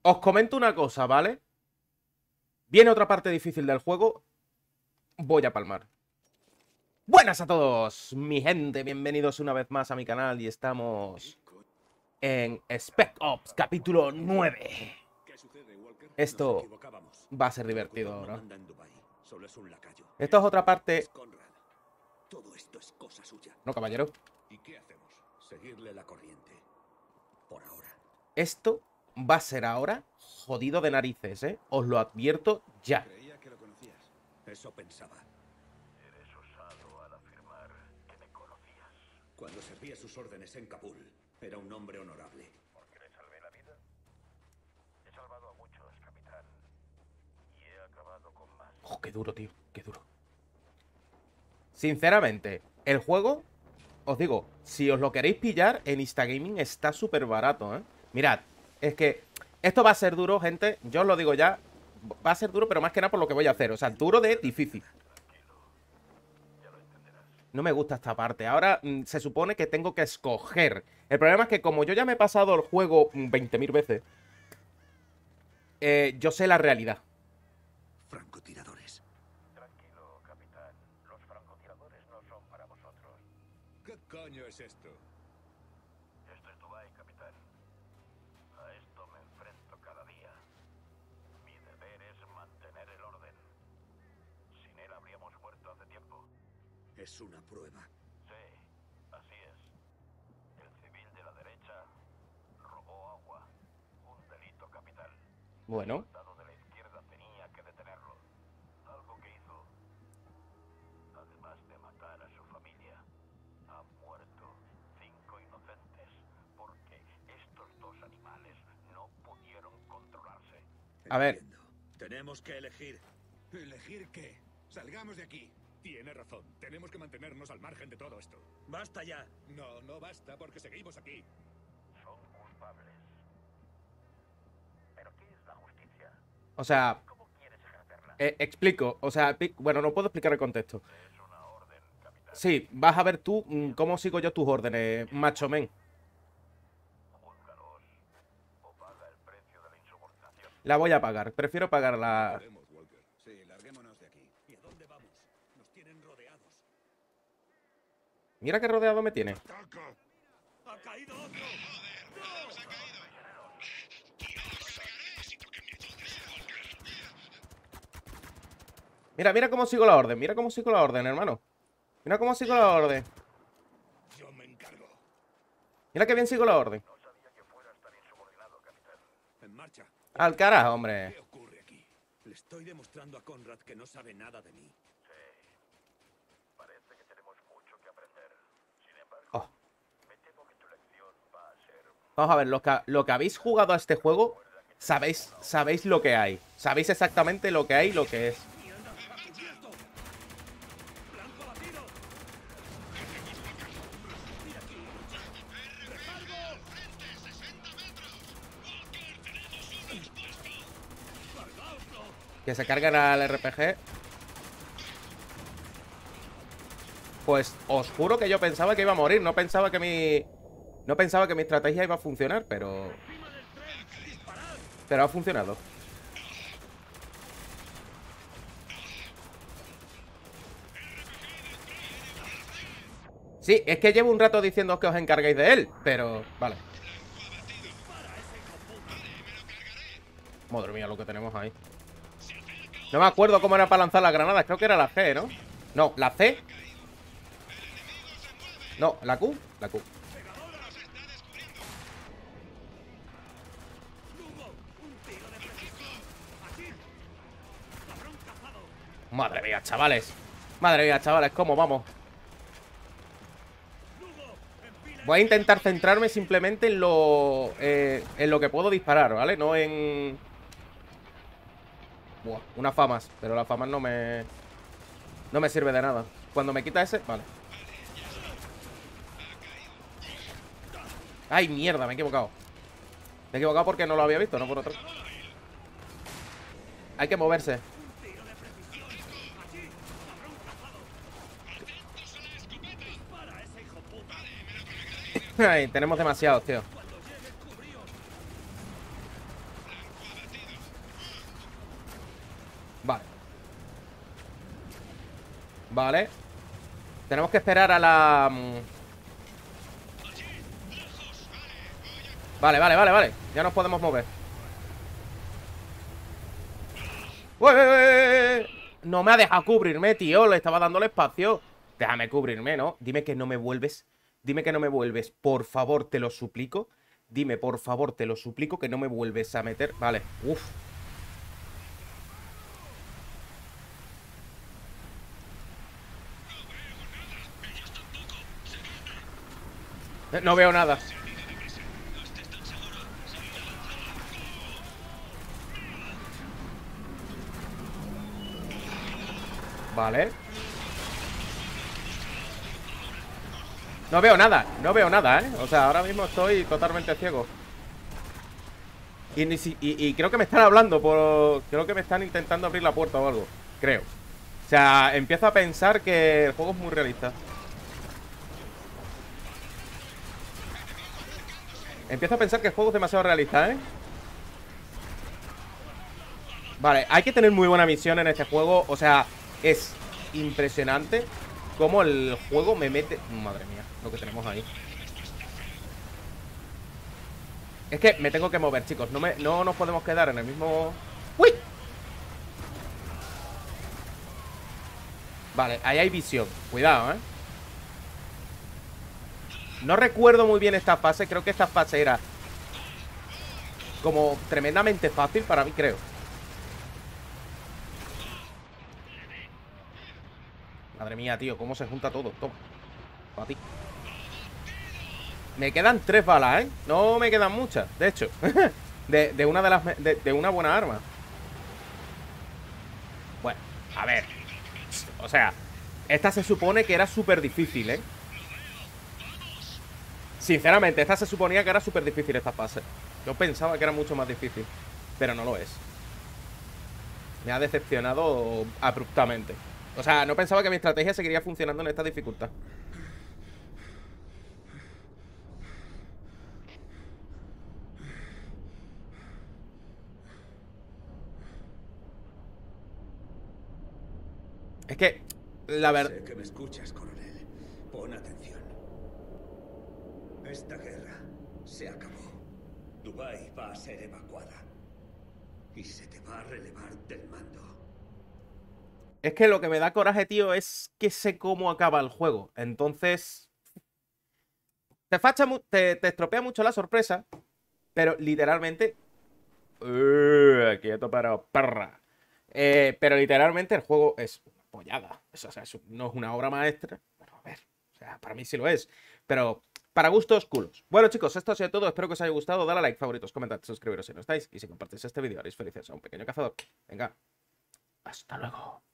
Os comento una cosa, ¿vale? Viene otra parte difícil del juego. Voy a palmar. Buenas a todos, mi gente. Bienvenidos una vez más a mi canal. Y estamos en Spec Ops capítulo 9. Esto va a ser divertido ahora. Esto es otra parte... Todo esto es cosa suya. No, caballero. ¿Y qué hacemos? Seguirle la corriente. Por ahora. Esto va a ser ahora jodido de narices, ¿eh? Os lo advierto ya. Creía que lo conocías. Eso pensaba. Eres osado al afirmar que me conocías. Cuando servía sus órdenes en Kabul, era un hombre honorable. ¿Por qué le salvé la vida? He salvado a muchos, capitán. Y he acabado con más. Oh, qué duro, tío. Qué duro. Sinceramente, el juego, os digo, si os lo queréis pillar, en Instagaming está súper barato, ¿eh? Mirad, es que esto va a ser duro, gente. Yo os lo digo ya. Va a ser duro, pero más que nada por lo que voy a hacer. O sea, duro de difícil. No me gusta esta parte. Ahora se supone que tengo que escoger. El problema es que como yo ya me he pasado el juego 20.000 veces, yo sé la realidad. Francotiradores. Tranquilo, capitán. Los francotiradores no son para vosotros. ¿Qué coño es esto? Esto es Dubái, capitán. A esto me enfrento cada día. Mi deber es mantener el orden. Sin él habríamos muerto hace tiempo. Es una prueba. Sí, así es. El civil de la derecha robó agua. Un delito capital. Bueno. El soldado de la izquierda tenía que detenerlo. Algo que hizo. Además de matar a su familia, han muerto 5 inocentes porque estos dos animales no pudieron controlarse. A ver. Entiendo. Tenemos que elegir. ¿Elegir qué? Salgamos de aquí. Tiene razón. Tenemos que mantenernos al margen de todo esto. ¡Basta ya! No, no basta porque seguimos aquí. Son culpables. ¿Pero qué es la justicia? O sea, ¿Cómo quieres ejercerla? explico. O sea, bueno, no puedo explicar el contexto. Es una orden, capitán. Sí, vas a ver tú cómo sigo yo tus órdenes, macho men. Júzgalos o paga el precio de la insubordinación. La voy a pagar. Prefiero pagarla. Podemos, Walker. Sí, larguémonos de aquí. ¿Y a dónde vamos? Nos tienen rodeados. Mira qué rodeado me tiene. ¡Ha caído otro! Mira, mira cómo sigo la orden. Mira cómo sigo la orden, hermano. Mira cómo sigo la orden. Yo me encargo. Mira que bien sigo la orden. No sabía que fueras tan insubordinado, capitán. En marcha. Al carajo, hombre. ¿Qué ocurre aquí? Le estoy demostrando a Conrad que no sabe nada de mí. Parece que tenemos mucho que aprender. Sin embargo, Oh. me temo que tu lección va a ser... Vamos a ver, lo que habéis jugado a este juego, sabéis lo que hay. Sabéis exactamente lo que hay y lo que es. Que se cargan al RPG. Pues os juro que yo pensaba que iba a morir. No pensaba que mi estrategia iba a funcionar, pero ha funcionado. Sí, es que llevo un rato diciendo que os encarguéis de él, pero... Vale. Madre mía, lo que tenemos ahí. No me acuerdo cómo era para lanzar las granadas. Creo que era la G, ¿no? No, la C. No, la Q. La Q. Madre mía, chavales. Madre mía, chavales, ¿cómo vamos? Voy a intentar centrarme simplemente en lo que puedo disparar, ¿vale? No en... Buah, unas famas. Pero las famas no me sirve de nada. Cuando me quita ese... Vale. ¡Ay, mierda! Me he equivocado. Me he equivocado porque no lo había visto, no por otro. Hay que moverse. Ay, tenemos demasiados, tío. Vale. Tenemos que esperar a la... Vale, vale, vale, vale. Ya nos podemos mover. ¡Ué! No me ha dejado cubrirme, tío. Le estaba dándole espacio. Déjame cubrirme, ¿no? Dime que no me vuelves. Dime que no me vuelves. Por favor, te lo suplico. Dime, por favor, te lo suplico que no me vuelves a meter. Vale. Uf. No veo nada. Vale. No veo nada, ¿eh? O sea, ahora mismo estoy totalmente ciego. Y creo que me están hablando por... Creo que me están intentando abrir la puerta o algo. Creo. O sea, empiezo a pensar que el juego es muy realista. Empiezo a pensar que el juego es demasiado realista, ¿eh? Vale, hay que tener muy buena visión en este juego. O sea, es impresionante cómo el juego me mete... Madre mía, lo que tenemos ahí. Es que me tengo que mover, chicos. No nos podemos quedar en el mismo... ¡Uy! Vale, ahí hay visión. Cuidado, ¿eh? No recuerdo muy bien esta fase. Creo que esta fase era como tremendamente fácil para mí, creo. Madre mía, tío, cómo se junta todo. Toma, para ti. Me quedan 3 balas, ¿eh? No me quedan muchas, de hecho. de una de las... De una buena arma. Bueno, a ver. O sea, esta se supone que era súper difícil, ¿eh? Sinceramente, esta se suponía que era súper difícil esta fase. Yo pensaba que era mucho más difícil, pero no lo es. Me ha decepcionado abruptamente. O sea, no pensaba que mi estrategia seguiría funcionando en esta dificultad. Es que, la verdad... Sé que me escuchas, coronel. Pon atención. Esta guerra se acabó. Dubái va a ser evacuada. Y se te va a relevar del mando. Es que lo que me da coraje, tío, es que sé cómo acaba el juego. Entonces... Te estropea mucho la sorpresa, pero literalmente... quieto para perra. Pero literalmente el juego es una pollada. O sea, no es una obra maestra. Pero a ver, o sea, para mí sí lo es. Pero para gustos culos. Bueno, chicos, esto ha sido todo. Espero que os haya gustado. Dale a like, favoritos, comentad, suscribiros si no estáis. Y si compartís este vídeo haréis felices a un pequeño cazador. Venga, hasta luego.